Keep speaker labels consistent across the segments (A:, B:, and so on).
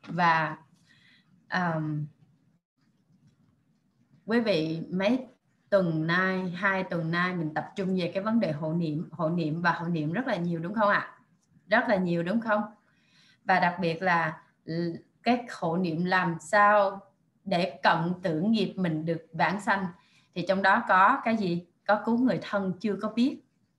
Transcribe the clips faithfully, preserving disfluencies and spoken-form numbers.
A: Và um, quý vị mấy tuần nay, hai tuần nay mình tập trung về cái vấn đề hộ niệm, hộ niệm và hộ niệm rất là nhiều đúng không ạ? Rất là nhiều đúng không? Và đặc biệt là cái hộ niệm làm sao để cận tử nghiệp mình được vãng sanh, thì trong đó có cái gì? Có cứu người thân chưa có biết,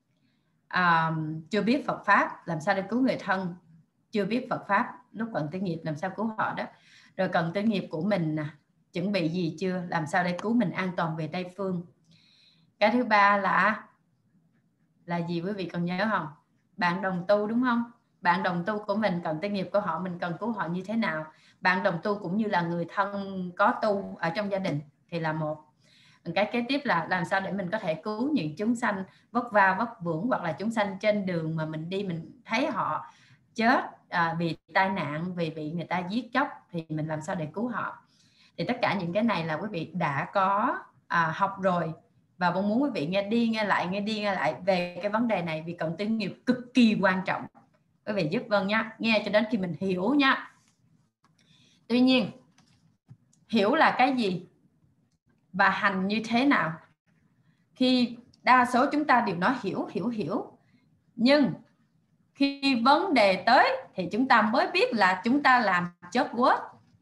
A: à, chưa biết Phật pháp làm sao để cứu người thân, chưa biết Phật pháp lúc cận tử nghiệp làm sao cứu họ đó. Rồi cận tử nghiệp của mình nè, chuẩn bị gì chưa, làm sao để cứu mình an toàn về Tây Phương. Cái thứ ba là là gì quý vị còn nhớ không? Bạn đồng tu đúng không? Bạn đồng tu của mình, cận tử nghiệp của họ mình cần cứu họ như thế nào. Bạn đồng tu cũng như là người thân có tu ở trong gia đình thì là một. Cái kế tiếp là làm sao để mình có thể cứu những chúng sanh vất va vất vưởng, hoặc là chúng sanh trên đường mà mình đi mình thấy họ chết à, vì tai nạn, vì bị người ta giết chóc, thì mình làm sao để cứu họ. Thì tất cả những cái này là quý vị đã có à, học rồi, và Vân muốn quý vị nghe đi nghe lại nghe đi nghe lại về cái vấn đề này, vì cận tử nghiệp cực kỳ quan trọng. Quý vị giúp Vân nhá, nghe cho đến khi mình hiểu nhá. Tuy nhiên hiểu là cái gì và hành như thế nào, khi đa số chúng ta đều nói hiểu hiểu hiểu, nhưng khi vấn đề tới thì chúng ta mới biết là chúng ta làm chớp quất.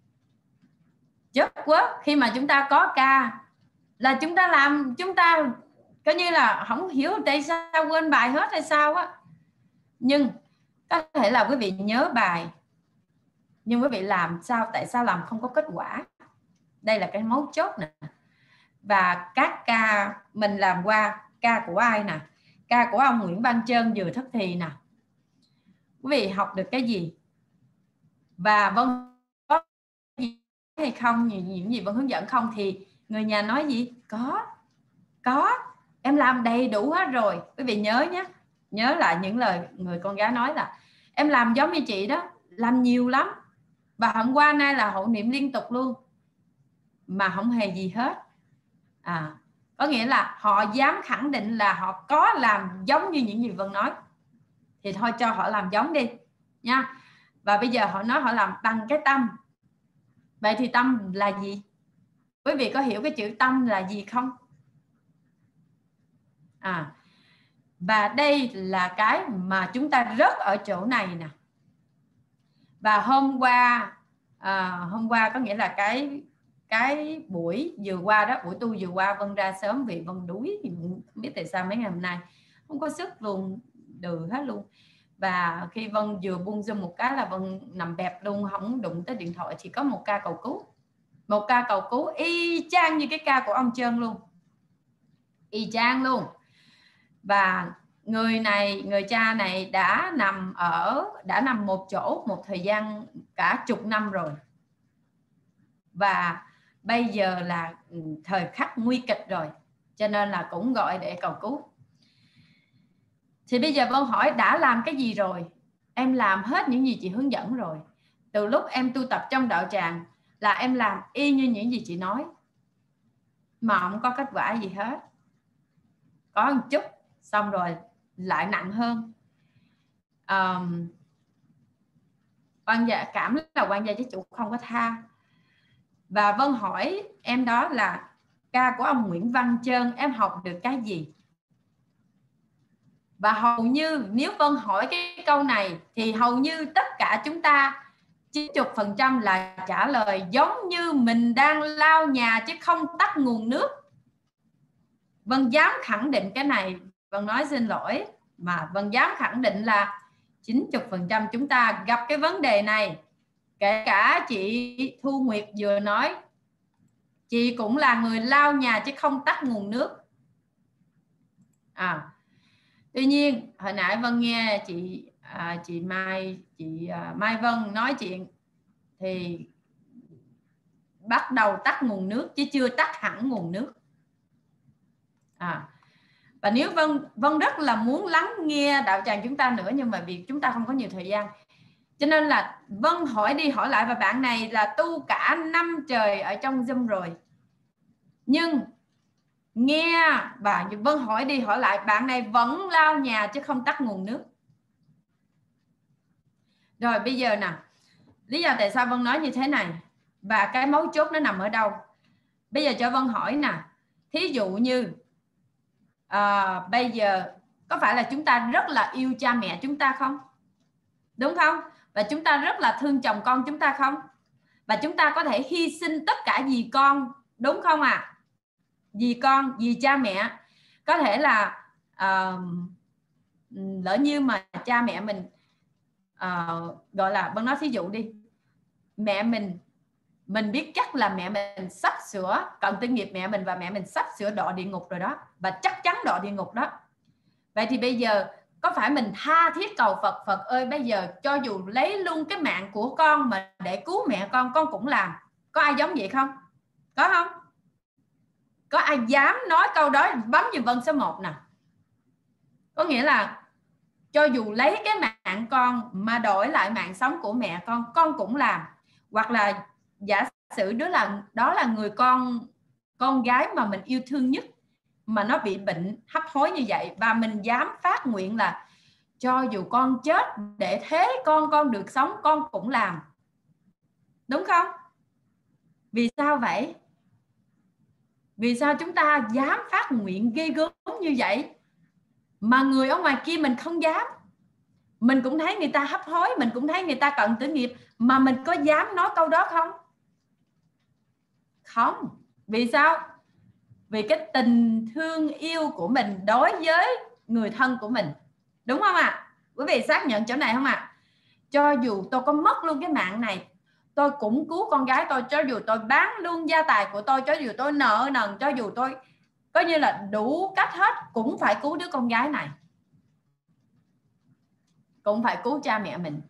A: Chớp quất khi mà chúng ta có ca là chúng ta làm, chúng ta coi như là không hiểu tại sao quên bài hết hay sao á. Nhưng có thể là quý vị nhớ bài, nhưng quý vị làm sao, tại sao làm không có kết quả. Đây là cái mấu chốt nè. Và các ca mình làm qua, ca của ai nè? Ca của ông Nguyễn Văn Trơn vừa thất thì nè. Quý vị học được cái gì? Và Vân có gì hay không, những gì Vân hướng dẫn không? Thì người nhà nói gì? Có, có, em làm đầy đủ hết rồi. Quý vị nhớ nhé, nhớ lại những lời người con gái nói là em làm giống như chị đó, làm nhiều lắm. Và hôm qua nay là hộ niệm liên tục luôn, mà không hề gì hết. À, có nghĩa là họ dám khẳng định là họ có làm giống như những gì Vân nói, thì thôi cho họ làm giống đi nha. Và bây giờ họ nói họ làm bằng cái tâm. Vậy thì tâm là gì? Quý vị có hiểu cái chữ tâm là gì không? À, và đây là cái mà chúng ta rớt ở chỗ này nè. Và hôm qua à, hôm qua có nghĩa là cái cái buổi vừa qua đó, buổi tu vừa qua Vân ra sớm vì Vân đuối, không biết tại sao mấy ngày hôm nay không có sức luôn, đừ hết luôn. Và khi Vân vừa buông Zoom một cái là Vân nằm bẹp luôn, không đụng tới điện thoại. Chỉ có một ca cầu cứu, một ca cầu cứu y chang như cái ca của ông Trơn luôn, y chang luôn. Và người này, người cha này đã nằm ở đã nằm một chỗ một thời gian cả chục năm rồi, và bây giờ là thời khắc nguy kịch rồi, cho nên là cũng gọi để cầu cứu. Thì bây giờ Vân hỏi đã làm cái gì rồi? Em làm hết những gì chị hướng dẫn rồi. Từ lúc em tu tập trong đạo tràng là em làm y như những gì chị nói, mà không có kết quả gì hết. Có một chút xong rồi lại nặng hơn. um, quan gia cảm là quan gia chứ chủ không có tha. Và Vân hỏi em đó là ca của ông Nguyễn Văn Trơn em học được cái gì? Và hầu như nếu Vân hỏi cái câu này thì hầu như tất cả chúng ta chín mươi phần trăm là trả lời giống như mình đang lau nhà chứ không tắt nguồn nước. Vân dám khẳng định cái này. Vân nói xin lỗi, mà Vân dám khẳng định là chín mươi phần trăm chúng ta gặp cái vấn đề này. Kể cả chị Thu Nguyệt vừa nói, chị cũng là người lau nhà chứ không tắt nguồn nước. À, tuy nhiên hồi nãy Vân nghe chị à, chị Mai chị à, Mai Vân nói chuyện thì bắt đầu tắt nguồn nước chứ chưa tắt hẳn nguồn nước. À, và nếu Vân Vân rất là muốn lắng nghe đạo tràng chúng ta nữa, nhưng mà vì chúng ta không có nhiều thời gian, cho nên là Vân hỏi đi hỏi lại. Và bạn này là tu cả năm trời ở trong Zoom rồi, nhưng nghe và Vân hỏi đi hỏi lại, bạn này vẫn lau nhà chứ không tắt nguồn nước. Rồi bây giờ nè, Lý do tại sao Vân nói như thế này và cái mấu chốt nó nằm ở đâu? Bây giờ cho Vân hỏi nè, thí dụ như à, bây giờ có phải là chúng ta rất là yêu cha mẹ chúng ta không? Đúng không? Và chúng ta rất là thương chồng con chúng ta không? Và chúng ta có thể hy sinh tất cả vì con, đúng không ạ? À? Vì con, vì cha mẹ. Có thể là uh, lỡ như mà cha mẹ mình uh, gọi là Vân nói thí dụ đi, mẹ mình mình biết chắc là mẹ mình sắp sửa cần tội nghiệp mẹ mình và mẹ mình sắp sửa đọa địa ngục rồi đó, và chắc chắn đọa địa ngục đó. Vậy thì bây giờ có phải mình tha thiết cầu Phật, Phật ơi bây giờ cho dù lấy luôn cái mạng của con mà để cứu mẹ con, con cũng làm. Có ai giống vậy không? Có không? Có ai dám nói câu đó? Bấm giùm Vân số một nè. Có nghĩa là cho dù lấy cái mạng con mà đổi lại mạng sống của mẹ con, con cũng làm. Hoặc là giả sử đó là đó là người con con gái mà mình yêu thương nhất mà nó bị bệnh hấp hối như vậy, và mình dám phát nguyện là cho dù con chết để thế con con được sống, con cũng làm. Đúng không? Vì sao vậy? Vì sao chúng ta dám phát nguyện ghê gớm như vậy mà người ở ngoài kia mình không dám? Mình cũng thấy người ta hấp hối, mình cũng thấy người ta cận tử nghiệp, mà mình có dám nói câu đó không? Không. Vì sao? Vì cái tình thương yêu của mình đối với người thân của mình. Đúng không ạ? À? Quý vị xác nhận chỗ này không ạ? À? Cho dù tôi có mất luôn cái mạng này, tôi cũng cứu con gái tôi. Cho dù tôi bán luôn gia tài của tôi, cho dù tôi nợ nần, cho dù tôi coi như là đủ cách hết, cũng phải cứu đứa con gái này, cũng phải cứu cha mẹ mình.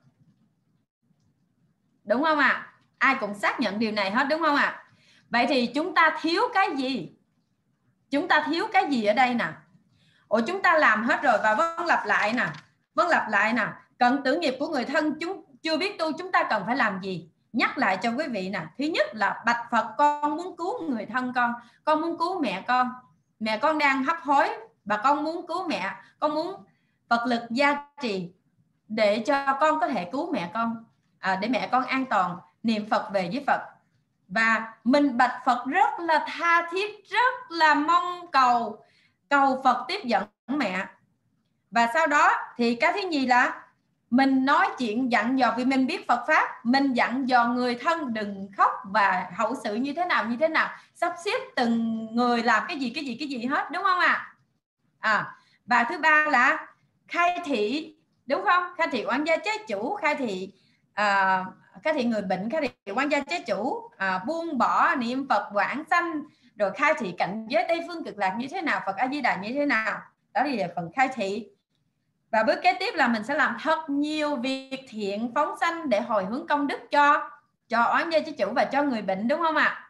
A: Đúng không ạ? À? Ai cũng xác nhận điều này hết, đúng không ạ? À? Vậy thì chúng ta thiếu cái gì? Chúng ta thiếu cái gì ở đây nè? Ủa chúng ta làm hết rồi, và Vân lặp lại nè. Vân lặp lại nè. Cận tử nghiệp của người thân chúng chưa biết tu, chúng ta cần phải làm gì? Nhắc lại cho quý vị nè. Thứ nhất là bạch Phật, con muốn cứu người thân con, con muốn cứu mẹ con. Mẹ con đang hấp hối và con muốn cứu mẹ, con muốn Phật lực gia trì để cho con có thể cứu mẹ con, à, để mẹ con an toàn, niệm Phật về với Phật. Và mình bạch Phật rất là tha thiết, rất là mong cầu cầu Phật tiếp dẫn mẹ. Và sau đó thì cái thứ nhì là mình nói chuyện dặn dò, vì mình biết Phật Pháp, mình dặn dò người thân đừng khóc và hậu sự như thế nào như thế nào, sắp xếp từng người làm cái gì cái gì cái gì hết, đúng không ạ? À? À, và thứ ba là khai thị, đúng không? Khai thị oan gia chế chủ, khai thị à, khai thị người bệnh, khai thị oan gia chế chủ, à, buông bỏ niệm Phật vãng sanh, rồi khai thị cảnh giới Tây phương cực lạc như thế nào, Phật A Di Đà như thế nào. Đó là phần khai thị. Và bước kế tiếp là mình sẽ làm thật nhiều việc thiện phóng sanh để hồi hướng công đức cho cho oán gia chế chủ và cho người bệnh, đúng không ạ?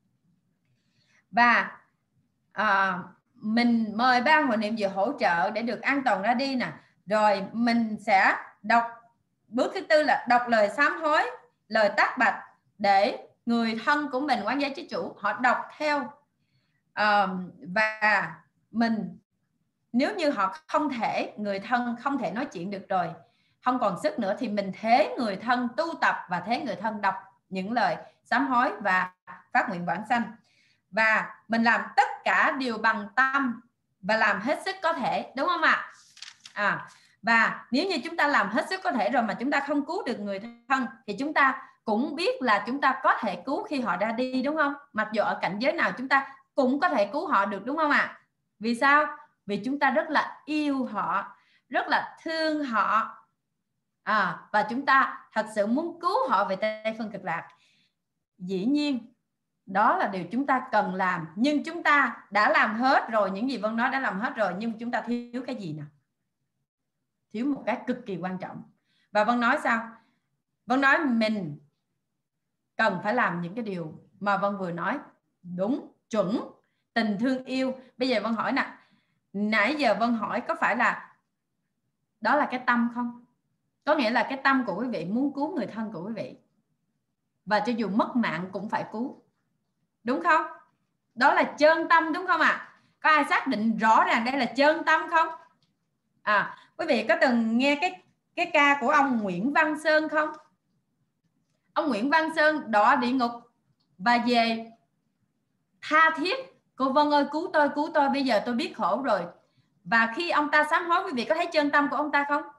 A: Và à, mình mời ban hội niệm vừa hỗ trợ để được an toàn ra đi nè. Rồi mình sẽ đọc bước thứ tư là đọc lời sám hối, lời tác bạch để người thân của mình, oán gia chế chủ, họ đọc theo. À, và mình nếu như họ không thể, người thân không thể nói chuyện được rồi, không còn sức nữa, thì mình thế người thân tu tập và thế người thân đọc những lời sám hối và phát nguyện vãng sanh. Và mình làm tất cả điều bằng tâm và làm hết sức có thể, đúng không ạ? À, và nếu như chúng ta làm hết sức có thể rồi mà chúng ta không cứu được người thân thì chúng ta cũng biết là chúng ta có thể cứu khi họ ra đi, đúng không? Mặc dù ở cảnh giới nào chúng ta cũng có thể cứu họ được, đúng không ạ? Vì sao? Vì chúng ta rất là yêu họ, rất là thương họ, à, và chúng ta thật sự muốn cứu họ về Tây phương cực lạc. Dĩ nhiên đó là điều chúng ta cần làm, nhưng chúng ta đã làm hết rồi, những gì Vân nói đã làm hết rồi, nhưng chúng ta thiếu cái gì nào? Thiếu một cái cực kỳ quan trọng. Và Vân nói sao? Vân nói mình cần phải làm những cái điều mà Vân vừa nói, đúng, chuẩn, tình thương yêu. Bây giờ Vân hỏi nè, nãy giờ Vân hỏi có phải là đó là cái tâm không? Có nghĩa là cái tâm của quý vị muốn cứu người thân của quý vị, và cho dù mất mạng cũng phải cứu, đúng không? Đó là chân tâm, đúng không ạ? À? Có ai xác định rõ ràng đây là chân tâm không? À, quý vị có từng nghe cái cái ca của ông Nguyễn Văn Sơn không? ông Nguyễn Văn Sơn đọa địa ngục và về tha thiết: cô Vân ơi cứu tôi, cứu tôi, bây giờ tôi biết khổ rồi. Và khi ông ta sám hối, quý vị có thấy chân tâm của ông ta không?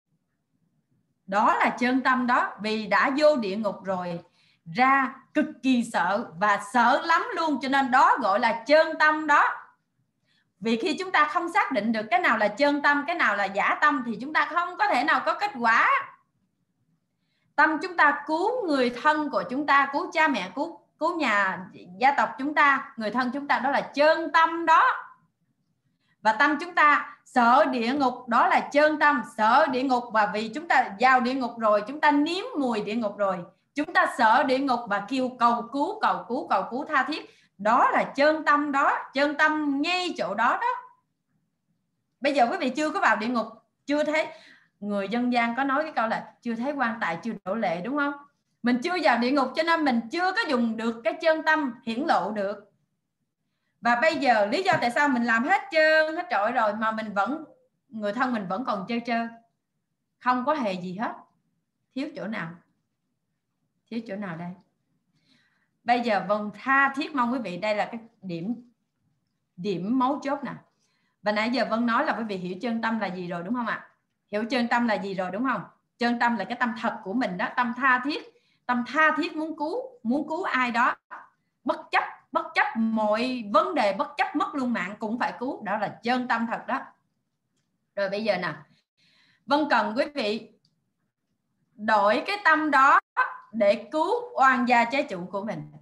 A: Đó là chân tâm đó. Vì đã vô địa ngục rồi, ra cực kỳ sợ và sợ lắm luôn, cho nên đó gọi là chân tâm đó. Vì khi chúng ta không xác định được cái nào là chân tâm, cái nào là giả tâm, thì chúng ta không có thể nào có kết quả. Tâm chúng ta cứu người thân của chúng ta, cứu cha mẹ, cứu cứu nhà gia tộc chúng ta, người thân chúng ta, đó là chân tâm đó. Và tâm chúng ta sợ địa ngục, đó là chân tâm, sợ địa ngục. Và vì chúng ta vào địa ngục rồi, chúng ta nếm mùi địa ngục rồi, chúng ta sợ địa ngục và kêu cầu cứu, cầu cứu, cầu cứu tha thiết, đó là chân tâm đó. Chân tâm ngay chỗ đó đó. Bây giờ quý vị chưa có vào địa ngục, chưa thấy, người dân gian có nói cái câu là chưa thấy quan tài chưa đổ lệ, đúng không? Mình chưa vào địa ngục cho nên mình chưa có dùng được cái chân tâm hiển lộ được. Và bây giờ lý do tại sao mình làm hết trơn hết trọi rồi mà mình vẫn, người thân mình vẫn còn trơ trơ, không có hề gì hết. Thiếu chỗ nào? Thiếu chỗ nào đây? Bây giờ Vân tha thiết mong quý vị, đây là cái điểm điểm mấu chốt nè. Và nãy giờ Vân nói là quý vị hiểu chân tâm là gì rồi, đúng không ạ? Hiểu chân tâm là gì rồi, đúng không? Chân tâm là cái tâm thật của mình đó, tâm tha thiết, tâm tha thiết muốn cứu, muốn cứu ai đó, bất chấp bất chấp mọi vấn đề, bất chấp mất luôn mạng cũng phải cứu, đó là chân tâm thật đó. Rồi bây giờ nè, Vân cần quý vị đổi cái tâm đó để cứu oan gia trái chủ của mình.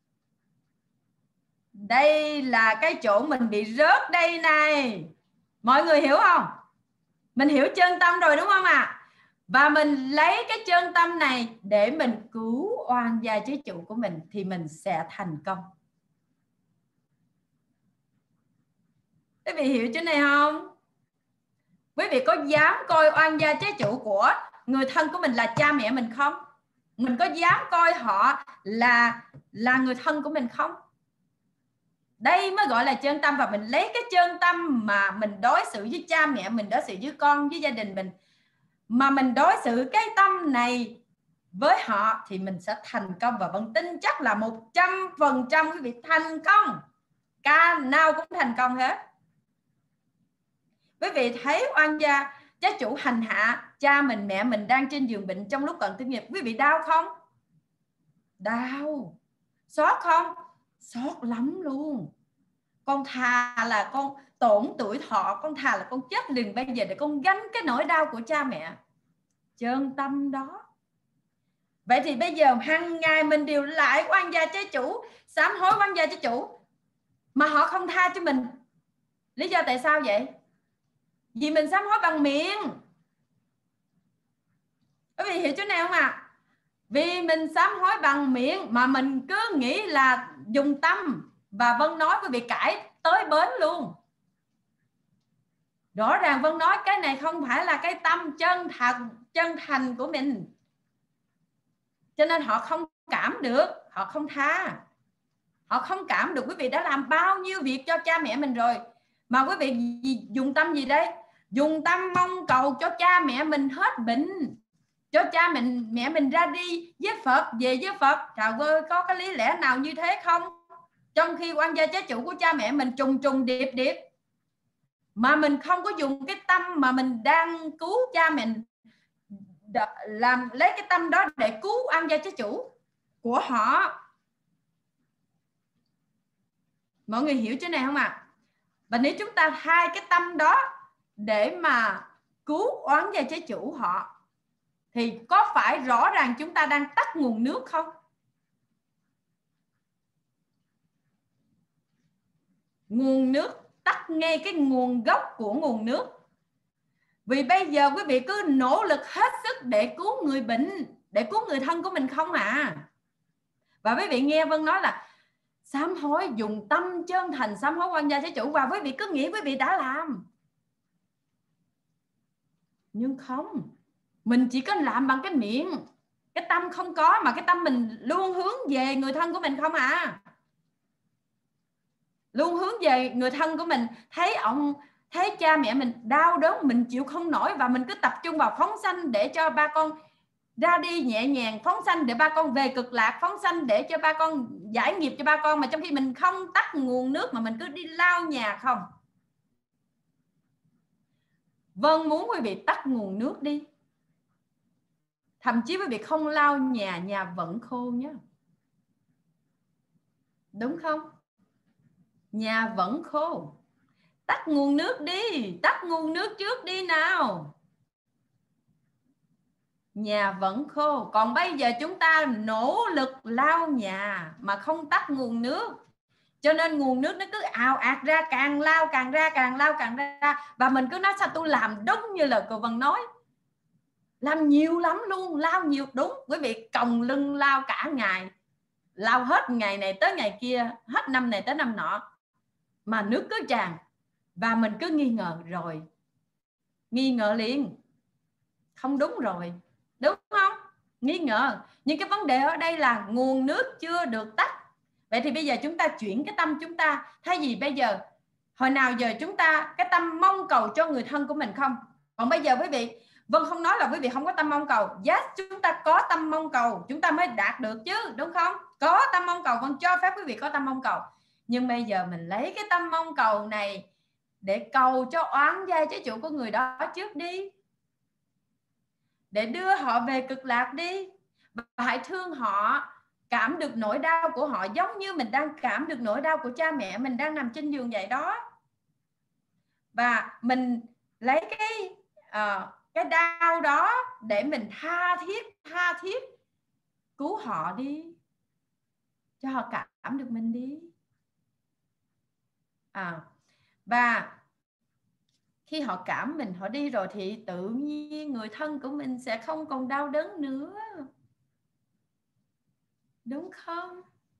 A: Đây là cái chỗ mình bị rớt đây này, mọi người hiểu không? Mình hiểu chân tâm rồi đúng không ạ? À? Và mình lấy cái chân tâm này để mình cứu oan gia trái chủ của mình thì mình sẽ thành công. Quý vị hiểu chỗ này không? Quý vị có dám coi oan gia trái chủ của người thân của mình là cha mẹ mình không? Mình có dám coi họ là là người thân của mình không? Đây mới gọi là chân tâm. Và mình lấy cái chân tâm mà mình đối xử với cha mẹ mình, đối xử với con, với gia đình mình, mà mình đối xử cái tâm này với họ thì mình sẽ thành công. Và Vân tin chắc là một trăm phần trăm quý vị thành công, ca nào cũng thành công hết. Quý vị thấy oan gia trái chủ hành hạ cha mình, mẹ mình đang trên giường bệnh trong lúc cận tử nghiệp, quý vị đau không? Đau. Xót không? Xót lắm luôn. Con thà là con tổn tuổi thọ, con thà là con chết liền bây giờ để con gánh cái nỗi đau của cha mẹ. Chân tâm đó. Vậy thì bây giờ hàng ngày mình đều lại oan gia trái chủ, sám hối oan gia trái chủ, mà họ không tha cho mình. Lý do tại sao vậy? Vì mình sám hối bằng miệng. Quý vị hiểu chỗ này không ạ? À? Vì mình sám hối bằng miệng mà mình cứ nghĩ là dùng tâm. Và Vân nói quý vị cãi tới bến luôn. Rõ ràng Vân nói cái này không phải là cái tâm chân thật, chân thành của mình, cho nên họ không cảm được, họ không tha, họ không cảm được. Quý vị đã làm bao nhiêu việc cho cha mẹ mình rồi mà quý vị dùng tâm gì đây? Dùng tâm mong cầu cho cha mẹ mình hết bệnh, cho cha mình mẹ mình ra đi với Phật, về với Phật. Trời ơi, có cái lý lẽ nào như thế không? Trong khi oan gia trái chủ của cha mẹ mình trùng trùng điệp điệp, mà mình không có dùng cái tâm mà mình đang cứu cha mình, làm lấy cái tâm đó để cứu oan gia trái chủ của họ. Mọi người hiểu chỗ này không ạ? À? Và nếu chúng ta thay cái tâm đó để mà cứu oán gia trái chủ họ, thì có phải rõ ràng chúng ta đang tắt nguồn nước không? Nguồn nước, tắt ngay cái nguồn gốc của nguồn nước. Vì bây giờ quý vị cứ nỗ lực hết sức để cứu người bệnh, để cứu người thân của mình không à. Và quý vị nghe Vân nói là sám hối, dùng tâm chân thành sám hối oan gia trái chủ, và quý vị cứ nghĩ quý vị đã làm. Nhưng không, mình chỉ có làm bằng cái miệng, cái tâm không có, mà cái tâm mình luôn hướng về người thân của mình không à. Luôn hướng về người thân của mình, thấy ông, thấy cha mẹ mình đau đớn, mình chịu không nổi, và mình cứ tập trung vào phóng sanh để cho ba con ra đi nhẹ nhàng, phóng sanh để ba con về cực lạc, phóng sanh để cho ba con giải nghiệp cho ba con, mà trong khi mình không tắt nguồn nước mà mình cứ đi lao nhà không. Vâng muốn quý vị tắt nguồn nước đi, thậm chí quý vị không lau nhà, nhà vẫn khô nhé, đúng không? Nhà vẫn khô. Tắt nguồn nước đi, tắt nguồn nước trước đi nào. Nhà vẫn khô. Còn bây giờ chúng ta nỗ lực lau nhà mà không tắt nguồn nước, cho nên nguồn nước nó cứ ào ạt ra, càng lao càng ra, càng lao càng ra. Và mình cứ nói sao tôi làm đúng như lời cô Vân nói, làm nhiều lắm luôn, lao nhiều. Đúng, quý vị còng lưng lao cả ngày, lao hết ngày này tới ngày kia, hết năm này tới năm nọ, mà nước cứ tràn. Và mình cứ nghi ngờ rồi, nghi ngờ liền, không đúng rồi, đúng không? Nghi ngờ. Nhưng cái vấn đề ở đây là nguồn nước chưa được tắt. Vậy thì bây giờ chúng ta chuyển cái tâm chúng ta, thay vì bây giờ hồi nào giờ chúng ta cái tâm mong cầu cho người thân của mình không. Còn bây giờ quý vị, Vân không nói là quý vị không có tâm mong cầu. Yes, chúng ta có tâm mong cầu chúng ta mới đạt được chứ, đúng không? Có tâm mong cầu, Vân cho phép quý vị có tâm mong cầu. Nhưng bây giờ mình lấy cái tâm mong cầu này để cầu cho oán gia trái chủ của người đó trước đi, để đưa họ về cực lạc đi. Và hãy thương họ, cảm được nỗi đau của họ giống như mình đang cảm được nỗi đau của cha mẹ mình đang nằm trên giường vậy đó. Và mình lấy cái uh, cái đau đó để mình tha thiết tha thiết cứu họ đi, cho họ cảm được mình đi. À, và khi họ cảm mình, họ đi rồi thì tự nhiên người thân của mình sẽ không còn đau đớn nữa, đúng không?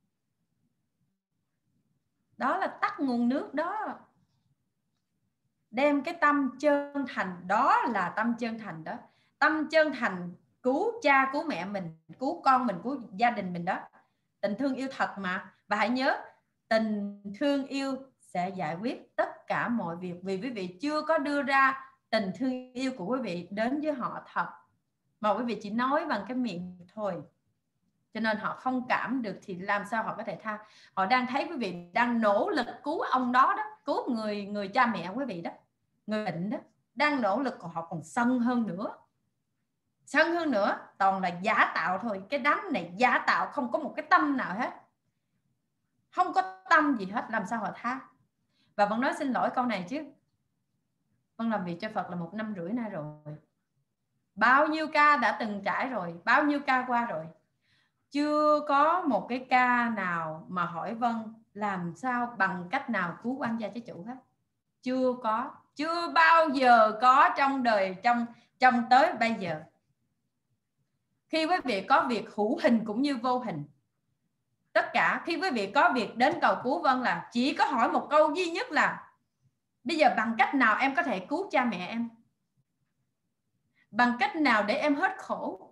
A: Đó là tắt nguồn nước đó. Đem cái tâm chân thành, đó là tâm chân thành đó. Tâm chân thành cứu cha, cứu mẹ mình, cứu con mình, cứu gia đình mình đó. Tình thương yêu thật mà. Và hãy nhớ, tình thương yêu sẽ giải quyết tất cả mọi việc, vì quý vị chưa có đưa ra tình thương yêu của quý vị đến với họ thật, mà quý vị chỉ nói bằng cái miệng thôi. Cho nên họ không cảm được thì làm sao họ có thể tha. Họ đang thấy quý vị đang nỗ lực cứu ông đó đó, cứu người người cha mẹ quý vị đó, người bệnh đó, đang nỗ lực, còn họ còn sân hơn nữa. Sân hơn nữa, toàn là giả tạo thôi. Cái đám này giả tạo, không có một cái tâm nào hết, không có tâm gì hết, làm sao họ tha. Và Vân nói xin lỗi câu này chứ, Vân làm việc cho Phật là một năm rưỡi nay rồi, bao nhiêu ca đã từng trải rồi, bao nhiêu ca qua rồi, chưa có một cái ca nào mà hỏi Vân làm sao, bằng cách nào cứu oan gia trái chủ hết. Chưa có, chưa bao giờ có trong đời, trong trong tới bây giờ. Khi quý vị có việc hữu hình cũng như vô hình, tất cả khi quý vị có việc đến cầu cứu Vân là chỉ có hỏi một câu duy nhất là bây giờ bằng cách nào em có thể cứu cha mẹ em, bằng cách nào để em hết khổ,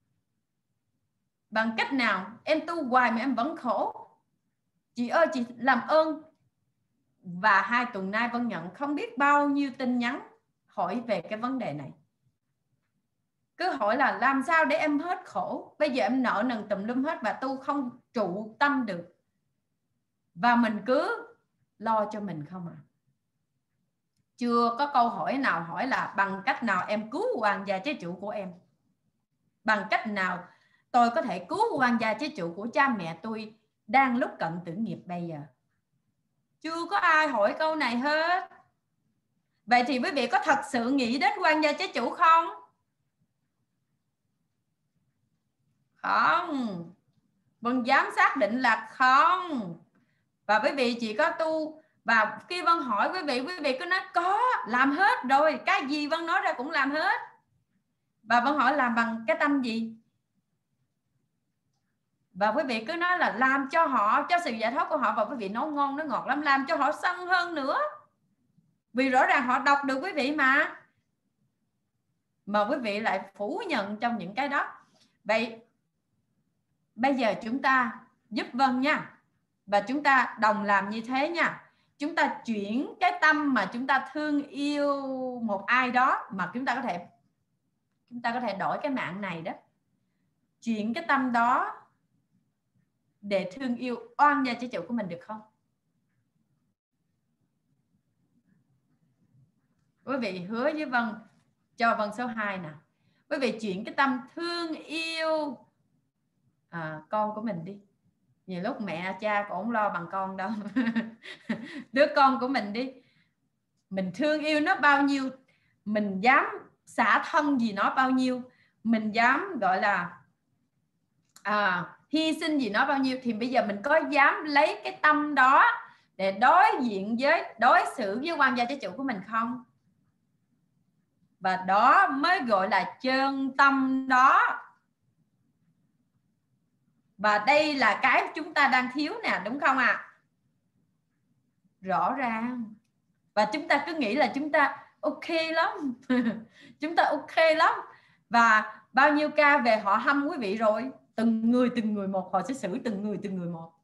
A: bằng cách nào em tu hoài mà em vẫn khổ, chị ơi chị làm ơn. Và hai tuần nay Vân nhận không biết bao nhiêu tin nhắn hỏi về cái vấn đề này. Cứ hỏi là làm sao để em hết khổ, bây giờ em nợ nần tùm lum hết và tu không trụ tâm được. Và mình cứ lo cho mình không à. Chưa có câu hỏi nào hỏi là bằng cách nào em cứu oan gia trái chủ của em, bằng cách nào tôi có thể cứu oan gia trái chủ của cha mẹ tôi đang lúc cận tử nghiệp bây giờ. Chưa có ai hỏi câu này hết. Vậy thì quý vị có thật sự nghĩ đến oan gia trái chủ không? Không. Vân dám xác định là không. Và quý vị chỉ có tu. Và khi Vân hỏi quý vị, quý vị cứ nói có, làm hết rồi, cái gì Vân nói ra cũng làm hết. Và Vân hỏi làm bằng cái tâm gì? Và quý vị cứ nói là làm cho họ, cho sự giải thoát của họ. Và quý vị nói ngon, nói ngọt lắm, làm cho họ sân hơn nữa. Vì rõ ràng họ đọc được quý vị mà. Mà quý vị lại phủ nhận trong những cái đó. Vậy bây giờ chúng ta giúp Vân nha. Và chúng ta đồng làm như thế nha. Chúng ta chuyển cái tâm mà chúng ta thương yêu một ai đó, mà chúng ta có thể chúng ta có thể đổi cái mạng này đó. chuyển cái tâm đó để thương yêu oan gia trái chủ của mình được không? Quý vị hứa với Vân cho Vân số hai nè. Quý vị chuyển cái tâm thương yêu à, con của mình đi. Nhiều lúc mẹ cha cũng không lo bằng con đâu. Đứa con của mình đi, mình thương yêu nó bao nhiêu, mình dám xả thân vì nó bao nhiêu, mình dám gọi là à, hy sinh vì nó bao nhiêu, thì bây giờ mình có dám lấy cái tâm đó để đối diện với, đối xử với oan gia trái chủ của mình không? Và đó mới gọi là chân tâm đó. Và đây là cái chúng ta đang thiếu nè, đúng không ạ? À? Rõ ràng. Và chúng ta cứ nghĩ là chúng ta ok lắm. Chúng ta ok lắm. Và bao nhiêu ca về họ hâm quý vị rồi. Từng người từng người một, họ sẽ xử từng người từng người một.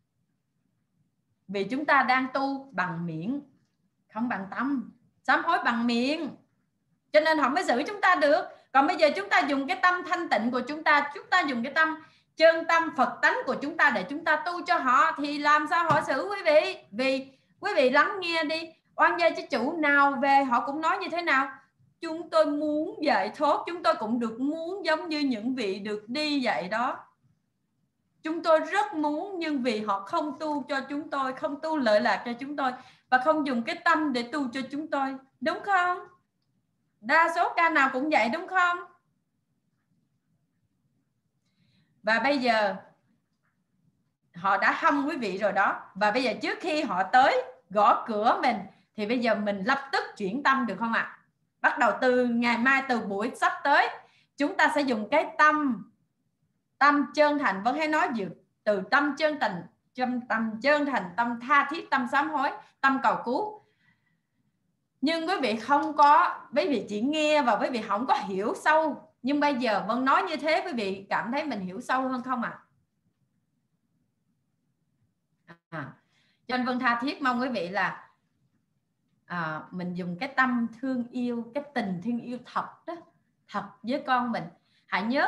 A: Vì chúng ta đang tu bằng miệng, không bằng tâm. Sám hối bằng miệng, cho nên họ mới xử chúng ta được. Còn bây giờ chúng ta dùng cái tâm thanh tịnh của chúng ta, chúng ta dùng cái tâm chân tâm Phật tánh của chúng ta để chúng ta tu cho họ, thì làm sao họ xử quý vị? Vì quý vị lắng nghe đi, oan gia trái chủ nào về họ cũng nói như thế nào? Chúng tôi muốn giải thoát, chúng tôi cũng được muốn giống như những vị được đi vậy đó. Chúng tôi rất muốn, nhưng vì họ không tu cho chúng tôi, không tu lợi lạc cho chúng tôi, và không dùng cái tâm để tu cho chúng tôi, đúng không? Đa số ca nào cũng vậy, đúng không? Và bây giờ họ đã hâm quý vị rồi đó. Và bây giờ trước khi họ tới gõ cửa mình, thì bây giờ mình lập tức chuyển tâm được không ạ? À? Bắt đầu từ ngày mai, từ buổi sắp tới, chúng ta sẽ dùng cái tâm tâm chân thành. Vẫn hay nói gì? Từ tâm chân thành, tâm chân thành, tâm tha thiết, tâm sám hối, tâm cầu cứu. Nhưng quý vị không có, quý vị chỉ nghe và quý vị không có hiểu sâu. Nhưng bây giờ Vân nói như thế, quý vị cảm thấy mình hiểu sâu hơn không ạ? À? À, cho nên Vân tha thiết mong quý vị là à, mình dùng cái tâm thương yêu, cái tình thương yêu thật đó, thật với con mình. Hãy nhớ,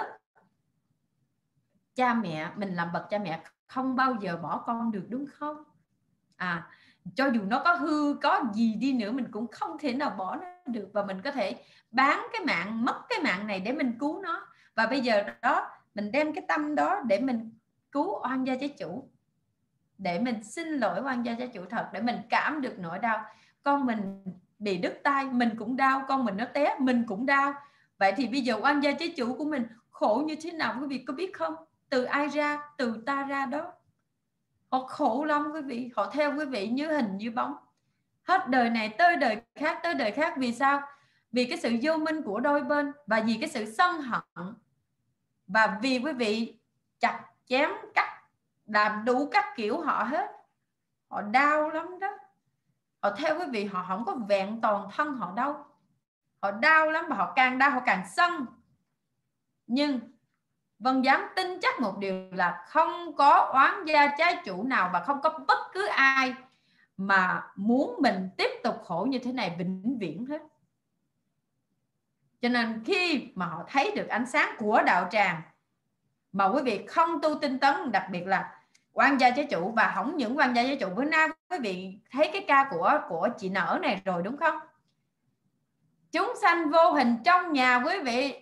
A: cha mẹ, mình làm bậc cha mẹ không bao giờ bỏ con được, đúng không? À, cho dù nó có hư, có gì đi nữa, mình cũng không thể nào bỏ nó được. Và mình có thể bán cái mạng, mất cái mạng này để mình cứu nó. Và bây giờ đó, mình đem cái tâm đó để mình cứu oan gia trái chủ, để mình xin lỗi oan gia trái chủ thật, để mình cảm được nỗi đau. Con mình bị đứt tay, mình cũng đau. Con mình nó té, mình cũng đau. Vậy thì bây giờ oan gia trái chủ của mình khổ như thế nào, quý vị có biết không? Từ ai ra? Từ ta ra đó. Họ khổ lắm quý vị. Họ theo quý vị như hình như bóng, hết đời này tới đời khác, tới đời khác. Vì sao? Vì cái sự vô minh của đôi bên, và vì cái sự sân hận, và vì quý vị chặt chém cắt, làm đủ các kiểu họ hết. Họ đau lắm đó. Họ theo quý vị, họ không có vẹn toàn thân họ đâu. Họ đau lắm, và họ càng đau họ càng sân. Nhưng Vân dám tin chắc một điều là không có oán gia trái chủ nào, và không có bất cứ ai mà muốn mình tiếp tục khổ như thế này vĩnh viễn hết. Cho nên khi mà họ thấy được ánh sáng của đạo tràng, mà quý vị không tu tinh tấn, đặc biệt là oan gia trái chủ, và không những oan gia trái chủ, bữa nay quý vị thấy cái ca của của chị Nở này rồi, đúng không? Chúng sanh vô hình trong nhà quý vị,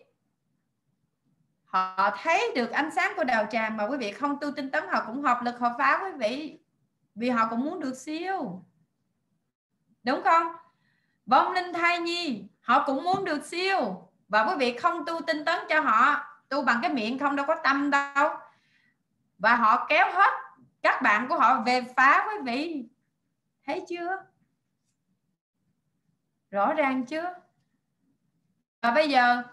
A: họ thấy được ánh sáng của đạo tràng, mà quý vị không tu tinh tấn, họ cũng hợp lực họ phá quý vị, vì họ cũng muốn được siêu, đúng không? Vong linh thai nhi, họ cũng muốn được siêu, và quý vị không tu tinh tấn cho họ, tu bằng cái miệng không, đâu có tâm đâu, và họ kéo hết các bạn của họ về phá quý vị. Thấy chưa? Rõ ràng chưa? Và bây giờ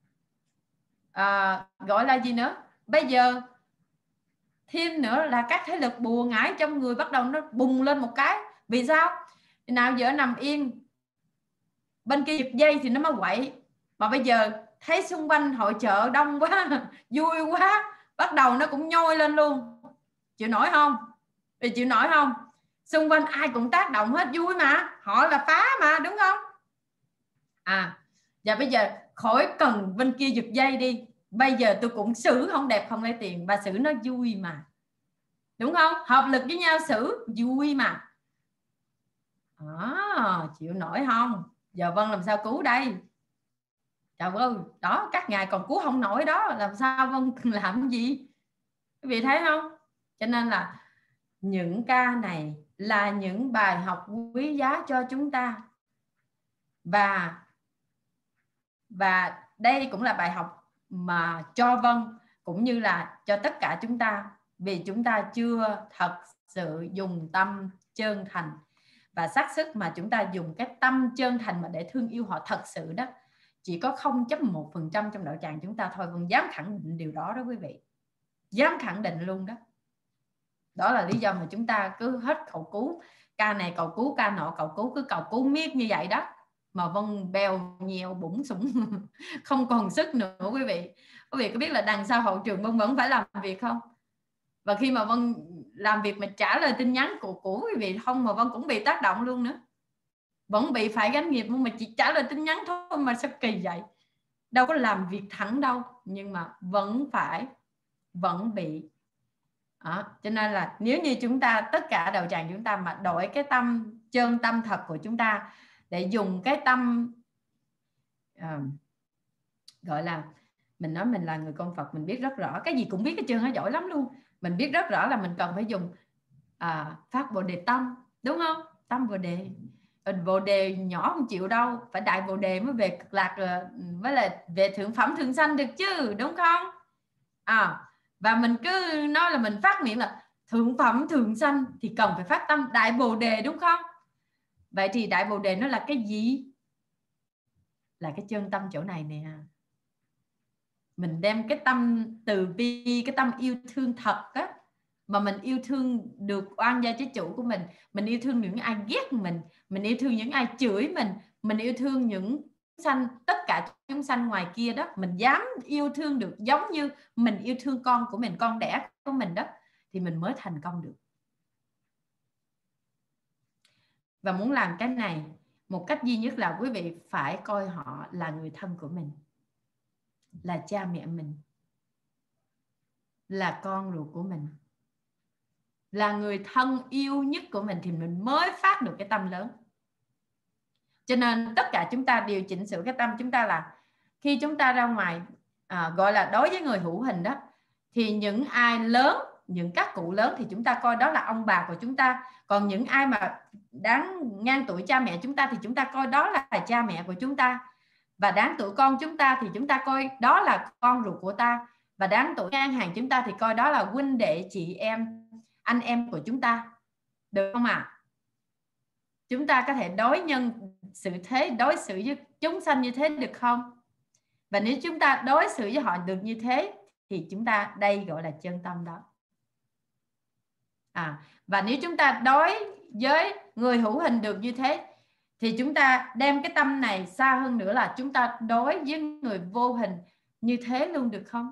A: à, gọi là gì nữa? Bây giờ thêm nữa là các thế lực bùa ngải trong người bắt đầu nó bùng lên một cái. Vì sao? Nào giờ nằm yên, bên kia giật dây thì nó mới quậy. Mà bây giờ thấy xung quanh hội chợ đông quá, vui quá, bắt đầu nó cũng nhoi lên luôn. Chịu nổi không? Vì chịu nổi không? Xung quanh ai cũng tác động hết, vui mà, họ là phá mà, đúng không? À, và bây giờ khỏi cần bên kia giật dây đi, bây giờ tôi cũng xử không đẹp không lấy tiền, bà xử nó vui mà, đúng không? Hợp lực với nhau xử vui mà. À, chịu nổi không? Giờ Vân làm sao cứu đây? Trời ơi, đó các ngài còn cứu không nổi đó, làm sao Vân làm cái gì? Quý vị thấy không? Cho nên là những ca này là những bài học quý giá cho chúng ta, và và đây cũng là bài học mà cho Vân cũng như là cho tất cả chúng ta, vì chúng ta chưa thật sự dùng tâm chân thành và xác sức, mà chúng ta dùng cái tâm chân thành mà để thương yêu họ thật sự đó chỉ có không phẩy một phần trăm trong đạo tràng chúng ta thôi. Vân dám khẳng định điều đó đó quý vị, dám khẳng định luôn đó. Đó là lý do mà chúng ta cứ hết cầu cứu, ca này cầu cứu, ca nọ cầu cứu, cứ cầu cứu miết như vậy đó, mà Vân bèo nhiều bụng sủng không còn sức nữa quý vị. Quý vị có biết là đằng sau hậu trường Vân vẫn phải làm việc không? Và khi mà Vân làm việc mà trả lời tin nhắn của của quý vị không, mà Vân cũng bị tác động luôn nữa, vẫn bị phải gánh nghiệp, nhưng mà chỉ trả lời tin nhắn thôi mà sao kỳ vậy, đâu có làm việc thẳng đâu, nhưng mà vẫn phải vẫn bị đó. Cho nên là nếu như chúng ta, tất cả đạo tràng chúng ta mà đổi cái tâm chân tâm thật của chúng ta để dùng cái tâm uh, gọi là, mình nói mình là người con Phật, mình biết rất rõ, cái gì cũng biết cái chân nó giỏi lắm luôn. Mình biết rất rõ là mình cần phải dùng à, phát bồ đề tâm, đúng không? Tâm bồ đề, bồ đề nhỏ không chịu đâu, phải đại bồ đề mới về cực lạc, với là về thượng phẩm thường sanh được chứ, đúng không? À, và mình cứ nói là mình phát miệng là thượng phẩm thường sanh thì cần phải phát tâm đại bồ đề, đúng không? Vậy thì đại bồ đề nó là cái gì? Là cái chân tâm chỗ này nè. Mình đem cái tâm từ bi, cái tâm yêu thương thật á, mà mình yêu thương được oan gia chế chủ của mình, mình yêu thương những ai ghét mình, mình yêu thương những ai chửi mình, mình yêu thương những sanh, tất cả chúng sanh ngoài kia đó, mình dám yêu thương được giống như mình yêu thương con của mình, con đẻ của mình đó, thì mình mới thành công được. Và muốn làm cái này, một cách duy nhất là quý vị phải coi họ là người thân của mình, là cha mẹ mình, là con ruột của mình, là người thân yêu nhất của mình, thì mình mới phát được cái tâm lớn. Cho nên tất cả chúng ta điều chỉnh sửa cái tâm chúng ta, là khi chúng ta ra ngoài, à, gọi là đối với người hữu hình đó, thì những ai lớn, những các cụ lớn thì chúng ta coi đó là ông bà của chúng ta. Còn những ai mà đáng ngang tuổi cha mẹ chúng ta thì chúng ta coi đó là cha mẹ của chúng ta. Và đáng tuổi con chúng ta thì chúng ta coi đó là con ruột của ta. Và đáng tuổi ngang hàng chúng ta thì coi đó là huynh đệ, chị em, anh em của chúng ta. Được không ạ? À? Chúng ta có thể đối nhân xử thế, đối xử với chúng sanh như thế được không? Và nếu chúng ta đối xử với họ được như thế thì chúng ta, đây gọi là chân tâm đó. À, và nếu chúng ta đối với người hữu hình được như thế thì chúng ta đem cái tâm này xa hơn nữa, là chúng ta đối với người vô hình như thế luôn được không?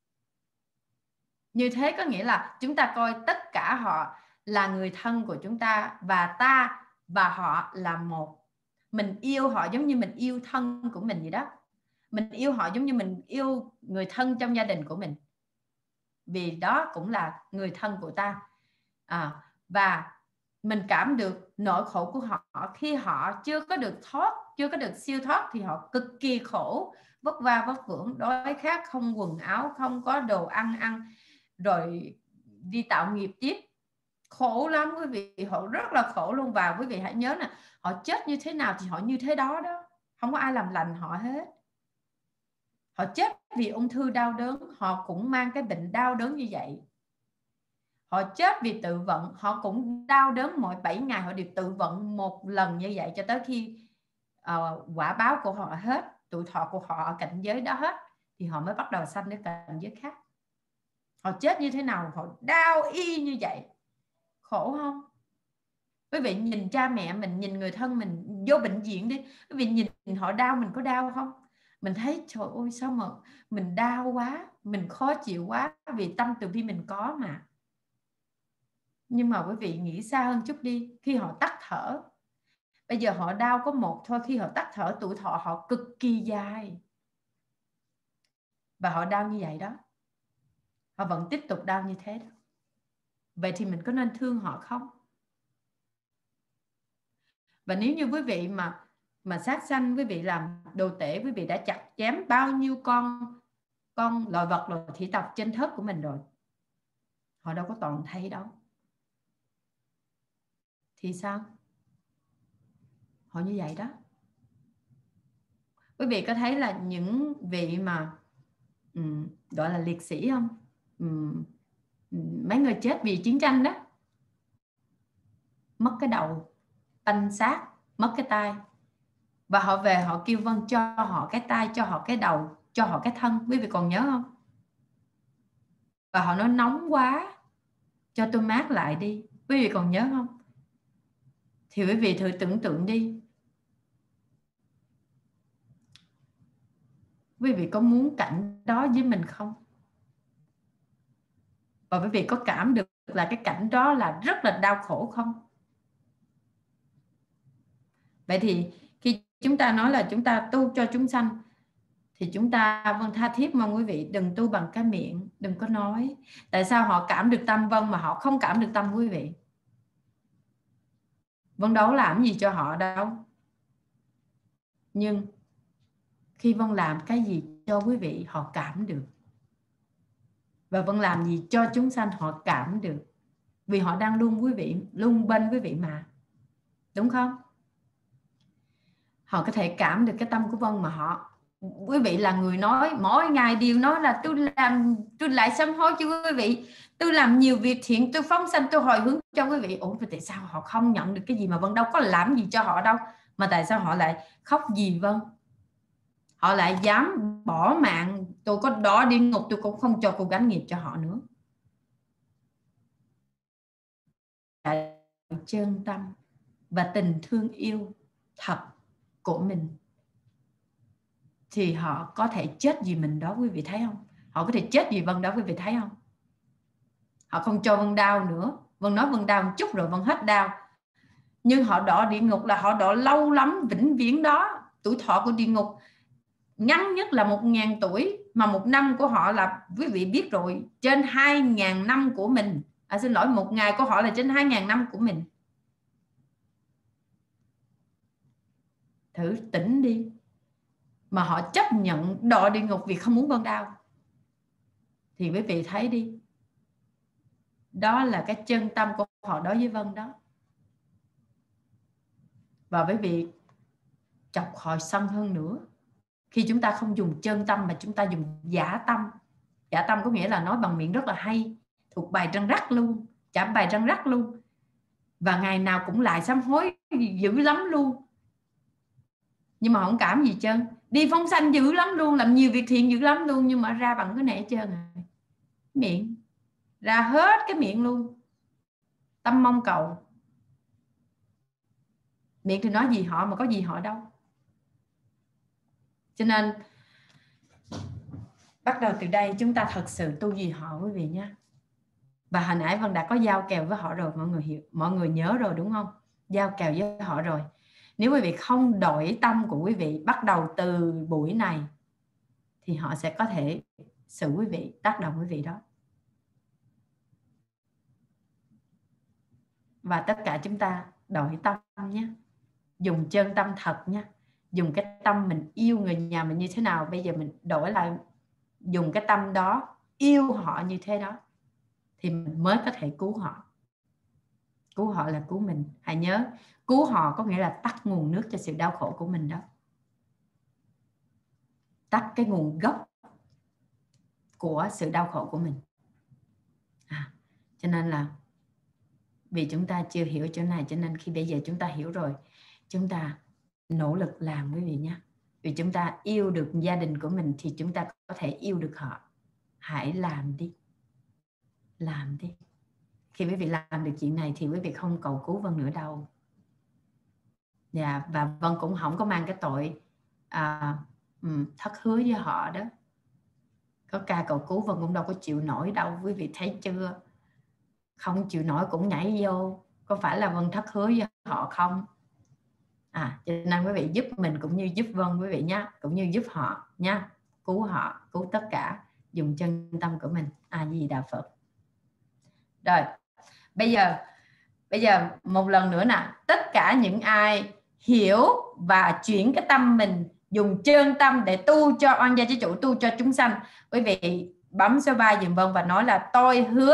A: Như thế có nghĩa là chúng ta coi tất cả họ là người thân của chúng ta, và ta và họ là một. Mình yêu họ giống như mình yêu thân của mình vậy đó. Mình yêu họ giống như mình yêu người thân trong gia đình của mình, vì đó cũng là người thân của ta. À, và mình cảm được nỗi khổ của họ khi họ chưa có được thoát, chưa có được siêu thoát, thì họ cực kỳ khổ, vất vả vất vưởng, đói khát, không quần áo, không có đồ ăn ăn, rồi đi tạo nghiệp tiếp, khổ lắm quý vị, họ rất là khổ luôn. Và quý vị hãy nhớ nè, họ chết như thế nào thì họ như thế đó đó, không có ai làm lành họ hết. Họ chết vì ung thư đau đớn, họ cũng mang cái bệnh đau đớn như vậy. Họ chết vì tự vận, họ cũng đau đớn, mỗi bảy ngày họ đều tự vận một lần như vậy, cho tới khi uh, quả báo của họ hết, tuổi thọ của họ ở cảnh giới đó hết, thì họ mới bắt đầu sanh đến cảnh giới khác. Họ chết như thế nào họ đau y như vậy, khổ không? Quý vị nhìn cha mẹ mình, nhìn người thân mình vô bệnh viện đi, quý vị nhìn họ đau, mình có đau không? Mình thấy trời ơi sao mà mình đau quá, mình khó chịu quá, vì tâm từ bi mình có mà. Nhưng mà quý vị nghĩ xa hơn chút đi, khi họ tắt thở, bây giờ họ đau có một thôi, khi họ tắt thở tuổi thọ họ cực kỳ dài. Và họ đau như vậy đó, họ vẫn tiếp tục đau như thế đó. Vậy thì mình có nên thương họ không? Và nếu như quý vị mà mà sát sanh, quý vị làm đồ tể, quý vị đã chặt chém bao nhiêu con con loài vật, loài thủy tộc trên thớt của mình rồi, họ đâu có toàn thấy đâu, thì sao? Họ như vậy đó. Quý vị có thấy là những vị mà um, gọi là liệt sĩ không? Um, mấy người chết vì chiến tranh đó, mất cái đầu, tanh xác, mất cái tay, và họ về họ kêu Vân cho họ cái tay, cho họ cái đầu, cho họ cái thân. Quý vị còn nhớ không? Và họ nói nóng quá, cho tôi mát lại đi. Quý vị còn nhớ không? Thì quý vị thử tưởng tượng đi, quý vị có muốn cảnh đó với mình không? Và quý vị có cảm được là cái cảnh đó là rất là đau khổ không? Vậy thì khi chúng ta nói là chúng ta tu cho chúng sanh, thì chúng ta Vân tha thiết mong quý vị đừng tu bằng cái miệng, đừng có nói. Tại sao họ cảm được tâm Vân mà họ không cảm được tâm quý vị? Vân đâu làm gì cho họ đâu. Nhưng khi Vân làm cái gì cho quý vị, họ cảm được. Và Vân làm gì cho chúng sanh, họ cảm được. Vì họ đang luôn quý vị, luôn bên quý vị mà. Đúng không? Họ có thể cảm được cái tâm của Vân mà họ, quý vị là người nói mỗi ngày đều nói là tôi làm, tôi lại sám hối cho quý vị, tôi làm nhiều việc thiện, tôi phóng sanh, tôi hồi hướng cho quý vị. Ủa tại sao họ không nhận được cái gì? Mà Vân đâu có làm gì cho họ đâu, mà tại sao họ lại khóc vì Vân? Họ lại dám bỏ mạng, tôi có đọa địa ngục tôi cũng không cho cô gánh nghiệp cho họ nữa. Chân tâm và tình thương yêu thật của mình thì họ có thể chết vì mình đó, quý vị thấy không? Họ có thể chết vì Vân đó, quý vị thấy không? Họ không cho Vân đau nữa. Vân nói Vân đau một chút rồi Vân hết đau. Nhưng họ đọa địa ngục là họ đọa lâu lắm, vĩnh viễn đó. Tuổi thọ của địa ngục ngắn nhất là một ngàn tuổi, mà một năm của họ là quý vị biết rồi, trên hai ngàn năm của mình. À, xin lỗi, một ngày của họ là trên hai ngàn năm của mình. Thử tỉnh đi. Mà họ chấp nhận đọa địa ngục vì không muốn Vân đau. Thì quý vị thấy đi, đó là cái chân tâm của họ đối với Vân đó. Và quý vị chọc họ sân hơn nữa. Khi chúng ta không dùng chân tâm mà chúng ta dùng giả tâm. Giả tâm có nghĩa là nói bằng miệng rất là hay, thuộc bài răng rắc luôn, chạm bài răng rắc luôn, và ngày nào cũng lại sám hối dữ lắm luôn. Nhưng mà không cảm gì trơn. Đi phóng sanh dữ lắm luôn, làm nhiều việc thiện dữ lắm luôn, nhưng mà ra bằng cái này hết trơn à. Miệng ra hết cái miệng luôn, tâm mong cầu. Miệng thì nói gì họ mà có gì họ đâu. Cho nên bắt đầu từ đây chúng ta thật sự tu gì họ quý vị nhé. Và hồi nãy Vân đã có giao kèo với họ rồi, mọi người hiểu, mọi người nhớ rồi đúng không? Giao kèo với họ rồi. Nếu quý vị không đổi tâm của quý vị bắt đầu từ buổi này thì họ sẽ có thể xử quý vị, tác động quý vị đó. Và tất cả chúng ta đổi tâm nhé. Dùng chân tâm thật nhé. Dùng cái tâm mình yêu người nhà mình như thế nào, bây giờ mình đổi lại dùng cái tâm đó yêu họ như thế đó, thì mình mới có thể cứu họ. Cứu họ là cứu mình. Hãy nhớ, cứu họ có nghĩa là tắt nguồn nước cho sự đau khổ của mình đó. Tắt cái nguồn gốc của sự đau khổ của mình. À, cho nên là vì chúng ta chưa hiểu chỗ này, cho nên khi bây giờ chúng ta hiểu rồi, chúng ta nỗ lực làm quý vị nhé. Vì chúng ta yêu được gia đình của mình thì chúng ta có thể yêu được họ. Hãy làm đi. Làm đi. Khi quý vị làm được chuyện này thì quý vị không cầu cứu Vân nữa đâu. Dạ, và Vân cũng không có mang cái tội à, thất hứa với họ đó. Có ca cầu cứu Vân cũng đâu có chịu nổi đâu, quý vị thấy chưa? Không chịu nổi cũng nhảy vô. Có phải là Vân thất hứa với họ không? À, cho nên quý vị giúp mình cũng như giúp Vân quý vị nhé, cũng như giúp họ nhé. cứu họ, cứu tất cả, dùng chân tâm của mình. A Di Đà Phật. Rồi bây giờ bây giờ một lần nữa nè, tất cả những ai hiểu và chuyển cái tâm mình, dùng chân tâm để tu cho oan gia chế chủ, tu cho chúng sanh, quý vị bấm số ba dùm Vân và nói là tôi hứa,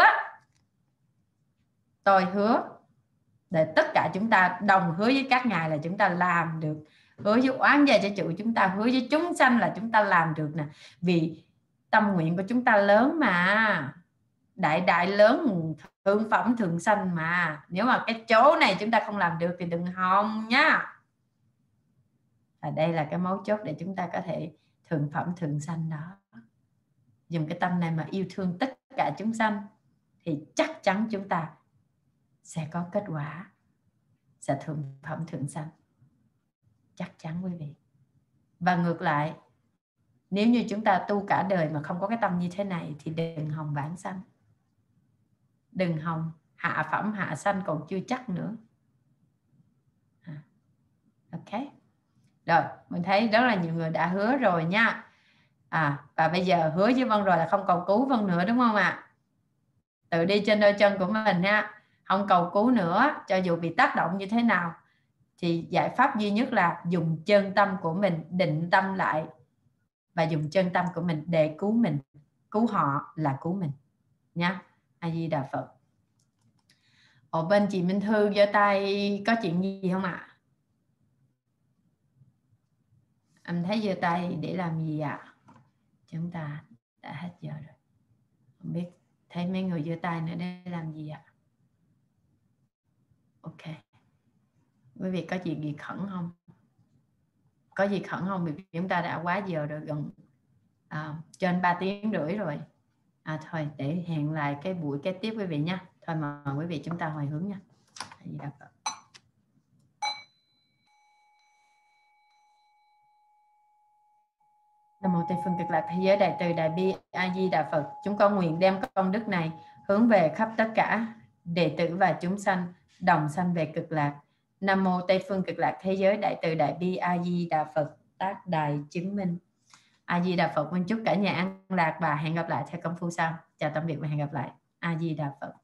A: tôi hứa, để tất cả chúng ta đồng hứa với các ngài là chúng ta làm được, hứa với oán gia chế chủ chúng ta, hứa với chúng sanh là chúng ta làm được nè, vì tâm nguyện của chúng ta lớn mà, đại đại lớn, thượng phẩm thượng sanh mà. Nếu mà cái chỗ này chúng ta không làm được thì đừng hòng nhá. Và đây là cái mấu chốt để chúng ta có thể thượng phẩm thượng sanh đó. Dùng cái tâm này mà yêu thương tất cả chúng sanh thì chắc chắn chúng ta sẽ có kết quả, sẽ thượng phẩm thượng sanh, chắc chắn quý vị. Và ngược lại, nếu như chúng ta tu cả đời mà không có cái tâm như thế này thì đừng hòng vãng sanh, đừng hòng hạ phẩm hạ sanh còn chưa chắc nữa. à, ok rồi, mình thấy rất là nhiều người đã hứa rồi nha. À, và bây giờ hứa với Vân rồi là không cầu cứu Vân nữa, đúng không ạ? À? Tự đi trên đôi chân của mình nha, không cầu cứu nữa. Cho dù bị tác động như thế nào thì giải pháp duy nhất là dùng chân tâm của mình, định tâm lại và dùng chân tâm của mình để cứu mình, cứu họ là cứu mình nha. A Di Đà Phật. Ở bên chị Minh Thư giơ tay, có chuyện gì không ạ? À? Anh thấy giơ tay để làm gì ạ? À? Chúng ta đã hết giờ rồi, không biết thấy mấy người giơ tay nữa để làm gì ạ? À? Ok, quý vị có chuyện gì khẩn không? Có gì khẩn không? Vì chúng ta đã quá giờ rồi, gần à, trên ba tiếng rưỡi rồi. À, thôi để hẹn lại cái buổi kế tiếp quý vị nha. Thôi mời quý vị chúng ta hồi hướng nha. A Di Đà Phật. Nam mô Tây phương Cực Lạc Thế giới Đại Từ Đại Bi A Di Đà Phật. Chúng con nguyện đem công đức này hướng về khắp tất cả đệ tử và chúng sanh đồng sanh về Cực Lạc. Nam mô Tây phương Cực Lạc Thế giới Đại Từ Đại Bi A Di Đà Phật. Tác đài chứng minh. A Di Đà Phật. Mình chúc cả nhà an lạc và hẹn gặp lại theo công phu sau. Chào tạm biệt và hẹn gặp lại. A Di Đà Phật.